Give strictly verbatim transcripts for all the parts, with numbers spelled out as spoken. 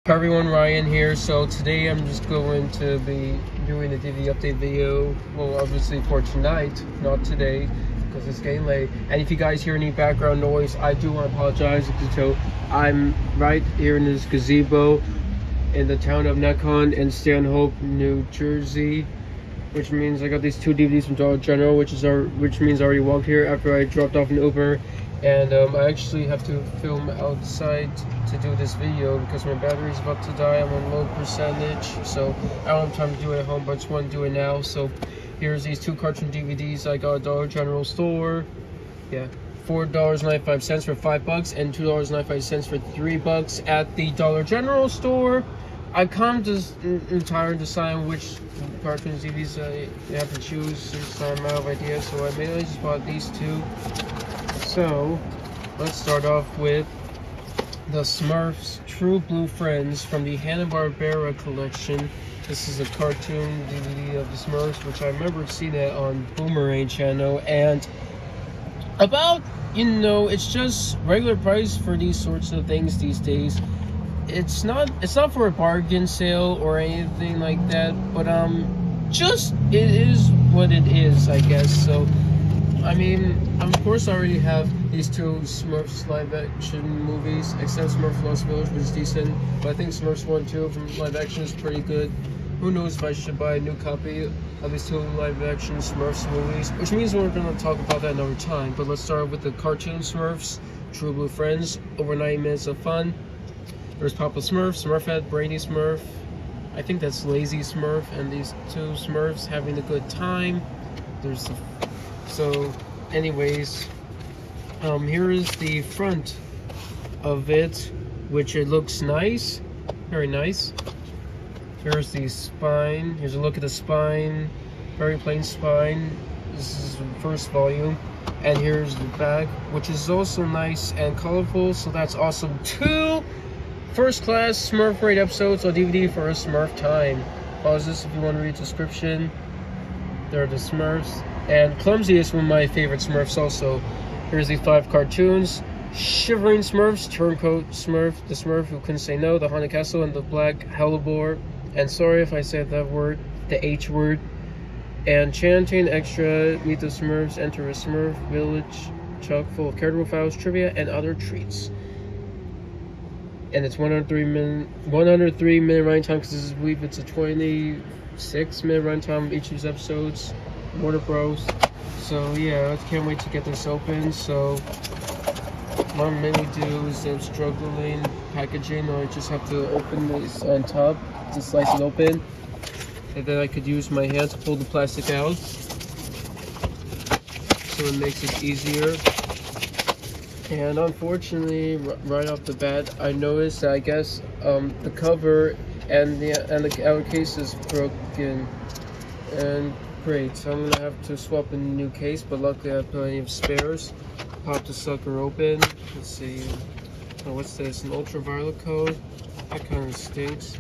Hi everyone, Ryan here. So today I'm just going to be doing a D V D update video. Well, obviously for tonight, not today, because it's getting late. And if you guys hear any background noise, I do want to apologize. So I'm right here in this gazebo in the town of Necon in Stanhope, New Jersey, which means I got these two D V Ds from Dollar General, which is our, which means I already walked here after I dropped off an Uber. And um, I actually have to film outside to do this video because my battery's about to die. I'm on low percentage, so I don't have time to do it at home, but I just want to do it now. So here's these two cartoon D V Ds I got at Dollar General store. Yeah, four dollars and ninety-five cents for five bucks and two dollars and ninety-five cents for three bucks at the Dollar General store. I kind of just am tired of deciding which cartoon D V Ds I have to choose since I'm out of ideas. So I mainly just bought these two. So, let's start off with the Smurfs True Blue Friends from the Hanna-Barbera collection. This is a cartoon D V D of the Smurfs, which I remember seeing it on Boomerang channel. And about, you know, it's just regular price for these sorts of things these days. It's not, it's not for a bargain sale or anything like that, but um, just, it is what it is, I guess. So, I mean, of course I already have these two Smurfs live action movies, except Smurf Lost Village, which is decent, but I think Smurfs one two from live action is pretty good. Who knows if I should buy a new copy of these two live action Smurfs movies, which means we're going to talk about that another time. But let's start with the cartoon Smurfs, True Blue Friends, over ninety minutes of fun. There's Papa Smurf, Smurfette, Brainy Smurf, I think that's Lazy Smurf, and these two Smurfs having a good time. There's the So, anyways, um, here is the front of it, which it looks nice, very nice. Here's the spine. Here's a look at the spine, very plain spine. This is the first volume. And here's the back, which is also nice and colorful, so that's awesome. Two first-class Smurf Raid episodes on D V D for a Smurf time. Pause this if you want to read the description. There are the Smurfs. And Clumsy is one of my favorite Smurfs also. Here's the five cartoons. Shivering Smurfs, Turncoat Smurf, the Smurf who couldn't say no, the Haunted Castle, and the Black Hellebore. And sorry if I said that word, the H word. And Chanting Extra, Meet the Smurfs, Enter a Smurf Village, chock full of character files, trivia, and other treats. And it's one hundred three minute, one hundred three minute running time because I believe it's a twenty-six minute running time of each of these episodes. Warner Bros. So yeah, I can't wait to get this open. So what I'm mainly do is I'm struggling packaging, or I just have to open this on top to slice it open, and then I could use my hand to pull the plastic out, so it makes it easier. And unfortunately, right off the bat, I noticed that I guess um, the cover and the and the outer case is broken. And great, so I'm gonna have to swap a new case, but luckily I have plenty of spares. Pop the sucker open. Let's see. Oh, what's this? An ultraviolet code? That kind of stinks.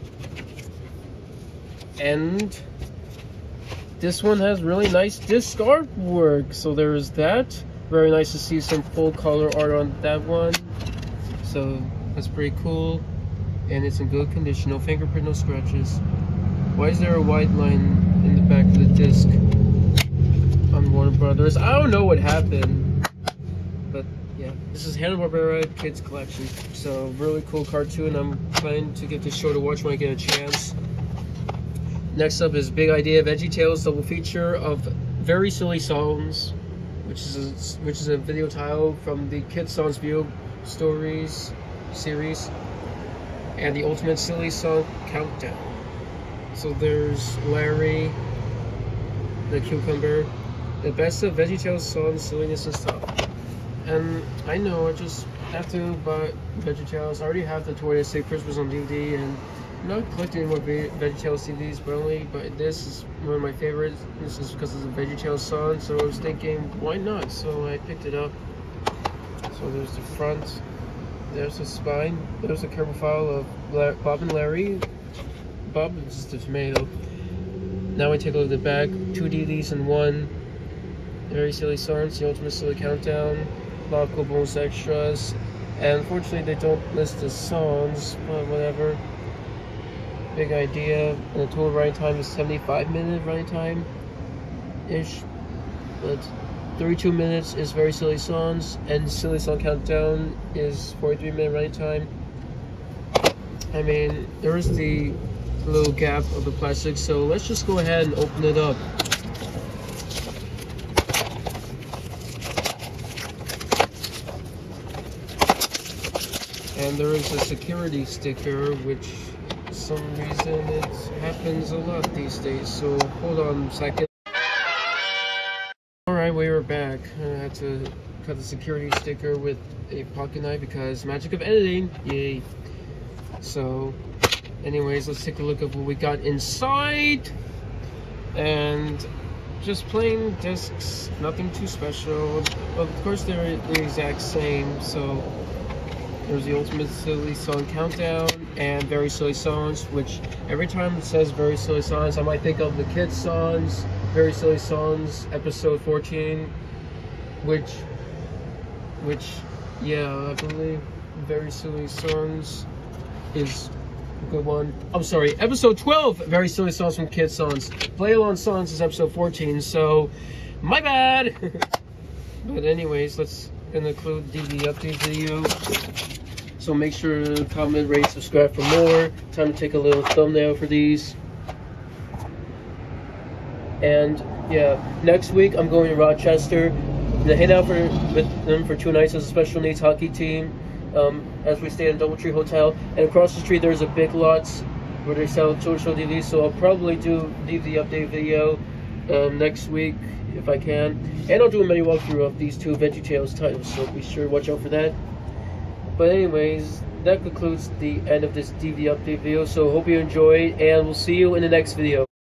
And this one has really nice disc artwork. So there is that. Very nice to see some full color art on that one. So that's pretty cool. And it's in good condition. No fingerprint, no scratches. Why is there a white line in the back of the disc on Warner Brothers? I don't know what happened, but yeah, this is Hanna-Barbera Kids Collection. So really cool cartoon. I'm planning to give this show to watch when I get a chance. Next up is Big Idea VeggieTales double feature of Very Silly Songs, which is a, which is a video title from the Kid Songs Video Stories series, and the Ultimate Silly Song Countdown. So there's Larry, the cucumber, the best of VeggieTales songs, silliness and stuff. And I know I just have to buy VeggieTales. I already have the twenty Say Christmas on D V D, and I'm not collecting any more VeggieTales D V Ds, but only but this is one of my favorites. This is because it's a VeggieTales song, so I was thinking, why not? So I picked it up. So there's the front, there's the spine, there's a cover file of Bob and Larry. Bob is just a tomato. Now we take a look at the back. Two D V Ds in one. Very Silly Songs, the Ultimate Silly Countdown, a lot of cool bonus extras, And unfortunately they don't list the songs, but whatever. Big idea. And the total running time is seventy-five minute running time ish, but thirty-two minutes is Very Silly Songs, and Silly Song Countdown is forty-three minute running time. I mean, there's the little gap of the plastic, so let's just go ahead and open it up. And there is a security sticker, which for some reason it happens a lot these days, so hold on a second. Alright, we are back. I had to cut the security sticker with a pocket knife because magic of editing, yay. So, anyways, let's take a look at what we got inside. And just plain discs, nothing too special. Of course, they're the exact same, so there's the Ultimate Silly Song Countdown and Very Silly Songs, which every time it says Very Silly Songs, I might think of the kids' songs, Very Silly Songs, episode fourteen, which, which, yeah, I believe Very Silly Songs is a good one. I'm sorry, episode twelve, Very Silly Songs from Kids Songs. Play Along Songs is episode fourteen, so my bad. But anyways, let's include D V D update video. So make sure to comment, rate, subscribe for more. Time to take a little thumbnail for these. And yeah, next week I'm going to Rochester to hang out for, with them for two nights as a special needs hockey team. Um, as we stay at Doubletree Hotel, and across the street there's a Big Lots where they sell children's show D V Ds. So I'll probably do D V D update video um, next week if I can, and I'll do a mini walkthrough of these two VeggieTales titles. So be sure to watch out for that. But anyways, that concludes the end of this D V D update video. So hope you enjoyed, and we'll see you in the next video.